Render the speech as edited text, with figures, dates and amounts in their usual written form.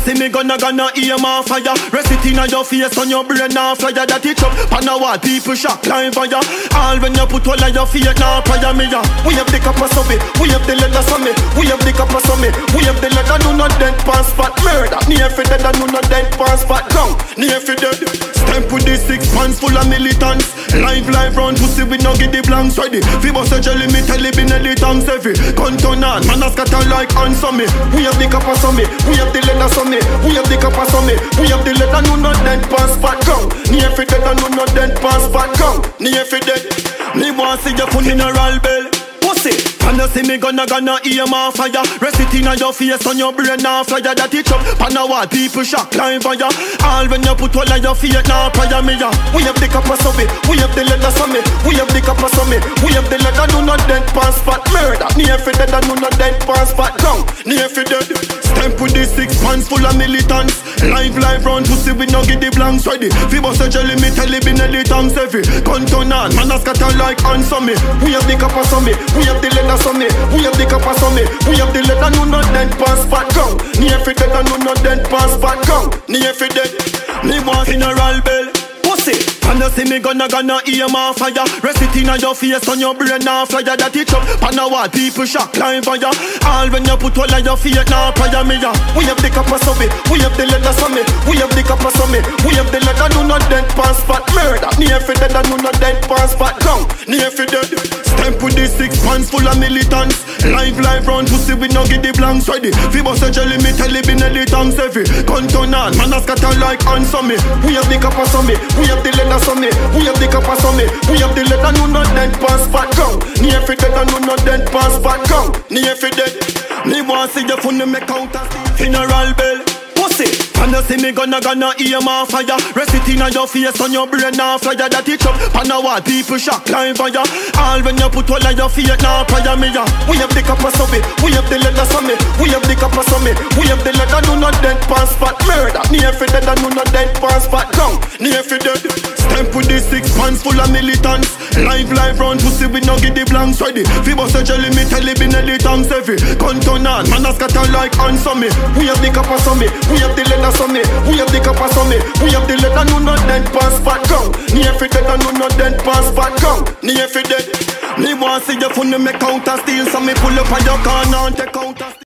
see me gonna aim on fire. Rest it in your face on your brain now fire. That it up, pan a wall, people shock line fire. All when you put all of your feet now fire me ya. We have the cup of me, we have the leather of me, we have the cup of me, we have the leather do not dead pass spot murder. Near for dead and do not dead pass spot down. Near for dead. Stamp with the 6 pants full of militants. Live round pussy we no get the blanks ready. Fi boss a jelly me tell it be nelly tongues heavy. Contour on, man a scatter like ants on me. We have the cup of me, we have the leather of me, we have the cup of me, we have the leather do not dead pass spot down. Near for dead and do not dead pass spot down. Near for dead. Me want see your funeral bell. Pussy, and you see me gonna aim on fire. Rest it in your face on your brain now fire. That it up, pan a wall, people shock line fire. All when you put all of your feet now fire me ya. We have the cup of me, we have the leather of me, we have the cup of me, we have the leather do not dead pass spot murder. Near for dead and do not dead pass spot down. Near for dead. Stamp with the 6 pants full of militants. Live round pussy we no get the blanks ready. Fi boss a jelly me tell it be nelly tongues heavy. Contour on, man a scatter like ants on me. We have the cup of me, we have the leather of me, we have the cup of me, we have the leather do not dead pass spot down. Near for dead and do not dead pass spot down. Near for dead. Me want funeral bell. Pussy, and you see me gonna aim on fire. Rest it in your face on your brain now fire. That it up, pan a wall, people shock line fire. All when you put all of your feet now fire me ya. We have the cup of me, we have the leather of me, we have the cup of me, we have the leather do not dead pass spot murder. Near for dead and do not dead pass spot down. Near for dead. Stamp with the 6 pants full of militants. Live round pussy we no get the blanks ready. Fi boss a jelly me tell it be nelly tongues heavy. Contour on, man a scatter like ants on me. We have the cup of me, we have the leather of me, we have the cup of me, we have the leather do not dead pass spot down. Near for dead and do not dead pass spot down. Near for dead. Me want see your phone me count a funeral bell. Pussy, and you see me gonna aim on fire. Rest it in your face on your brain now fire. That it up, pan a wall, people shock line fire. All when you put all of your feet now fire me ya. We have the cup of me, we have the leather of me, we have the cup of me, we have the leather do not dead pass spot murder. Near for dead and do not dead pass spot down. Near for dead. Stamp with the 6 pants full of militants. Live round pussy we no get the blanks ready. Fi boss a jelly me tell it be nelly tongues heavy. Contour on, man a scatter like ants on me. We have the cup of me, we have the leather of me, we have the cup of me, we have the leather do not dead pass spot down. Near for dead and do not dead pass spot down. Near for dead. Me want see your phone me count a steal, so me pull up on your corner and take out a